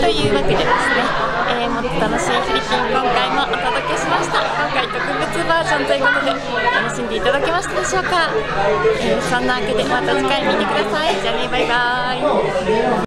いうわけでですね、もっと楽しいフィリピン今回もお届けしました。今回特別バージョンということで楽しんでいただけましたでしょうか。そんなわけでまた次回見てください。じゃあね、バイバーイ。